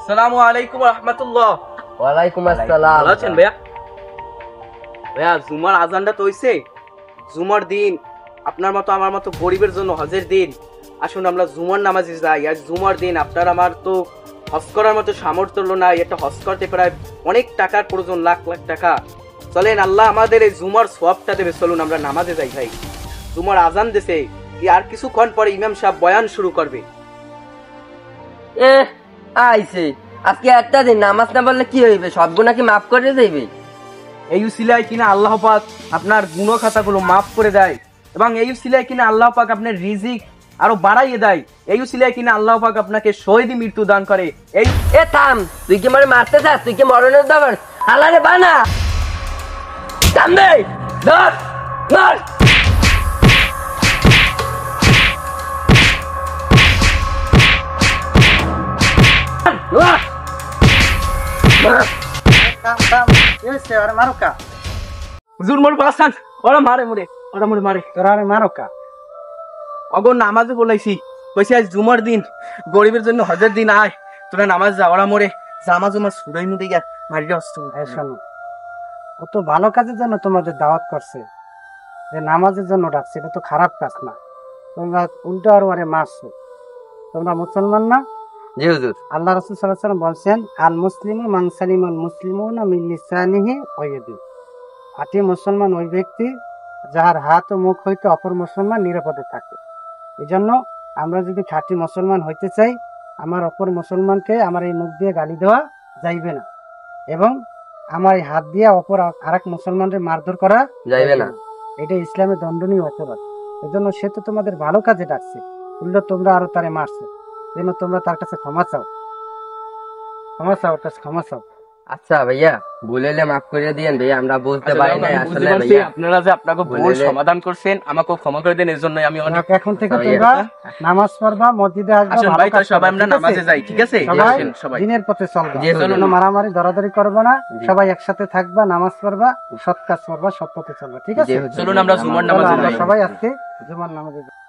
আসসালামু আলাইকুম রাহমাতুল্লাহ। ওয়ালাইকুম আসসালাম। ভালো আছেন ভাইয়া? ভাইয়া জুমার আজানটা তো হইছে, জুমার দিন আপনার মতো আমার মতো গরিবের জন্য হজের দিন। আসুন আমরা জুমার নামাজে যাই। আর জুমার দিন আপনার আমার তো হজ করার মতো সামর্থ্য নাই, এটা হজ করতে প্রায় অনেক টাকার প্রয়োজন, লাখ লাখ টাকা। চলেন, আল্লাহ আমাদের এই জুমার সওয়াবটা দেবে, চলুন আমরা নামাজে যাই ভাই। জুমার আজান দিছে, আর কিছুক্ষণ পরে ইমাম সাহেব বয়ান শুরু করবে। আইছে আজকে একটা দিন নামাজ না বললে কি হইবে? সব গুনাহ কি মাফ করে দেবে? এই উসিলায় কিনা আল্লাহ পাক আপনার গুনাহ খাতাগুলো মাফ করে দেয়, এবং এই উসিলায় কিনা আল্লাহ পাক আপনার রিজিক আরো বাড়াইয়ে দেয়। এই উসিলায় কিনা আল্লাহ পাক আপনাকে শহীদি মৃত্যু দান করে। এই থাম, তুই কি মরে মারতে চাস? তুই কি মরণের দাবার আল্লাহরে বানা? থাম দে, ধর ধর। হুজুর মোর বাসান, ওরা মারে মোরে, ওরা মোরে মারে। তোরা মারো কা? অগর নামাজে বলাইছি, কইছি আজ জুমার দিন, গরিবের জন্য হজের দিন, আয় তোরা নামাজ যা। ওরা মোরে জামা জমা সুরাই নু দিকে মারি আসতো। শোনো, ও তো ভালো কাজের জন্য তোমাদের দাওয়াত করছে, যে নামাজের জন্য ডাকছে, এটা তো খারাপ কাজ না। তোমরা উল্টো আরো মারছো। তোমরা মুসলমান না? জি হুজুর। আল্লাহ রাসূল সাল্লাল্লাহু আলাইহি ওয়াসাল্লাম বলছেন, আল মুসলিমু মান সালিমাল মুসলিমুনা মিন লিসানিহি ওয়া ইয়াদিহি। আটি মুসলমান ওই ব্যক্তি যার হাত ও মুখ হইতে অপর মুসলমান নিরাপদে থাকে। এই জন্য আমরা যদি খাঁটি মুসলমান হইতে চাই, আমার অপর মুসলমানকে আমার এই মুখ দিয়ে গালি দেওয়া যাইবে না, এবং আমার এই হাত দিয়ে অপর আরেক মুসলমানকে মারধর করা যাইবে না। এটা ইসলামের দণ্ডনীয় অপরাধ। এই জন্য সে তো তোমাদের ভালো কাজে ডাকছে, উল্টো তোমরা আরো তারে মারছে। এই জন্য তোমরা তার কাছে ক্ষমা চাও, ক্ষমা চাও, ওর কাছে ক্ষমা চাও। আচ্ছা ভাইয়া, ভুলেলে মাফ করে দিয়েন ভাইয়া, আমরা বুঝতে পারি না আসলে ভাইয়া। আপনারা যে আপনাকে ভুল সমাধান করছেন, আমাকে ক্ষমা করে দেন। এর জন্য আমি অনেক এখন থেকে তোমরা নামাজ পড়বা, মসজিদে আসবা, আসুন ভালো ভাই, কাজ সবাই করবা, আমরা ঠিক আছে? নামাজে যাই, ঠিক আছে? সবাই আসেন সবাই। দিনের পথে চলবা, জি, চলুন। কোনো মারামারি দরাদরি করবা না, সবাই একসাথে থাকবা, নামাজ পড়বা, সৎ কাজ করবা, সৎ পথে চলবা, ঠিক আছে? জি, হুজুর। চলুন আমরা জুমার চলো, নামাজে আমরা যাই। সবাই আজকে জুমার নামাজে যাই।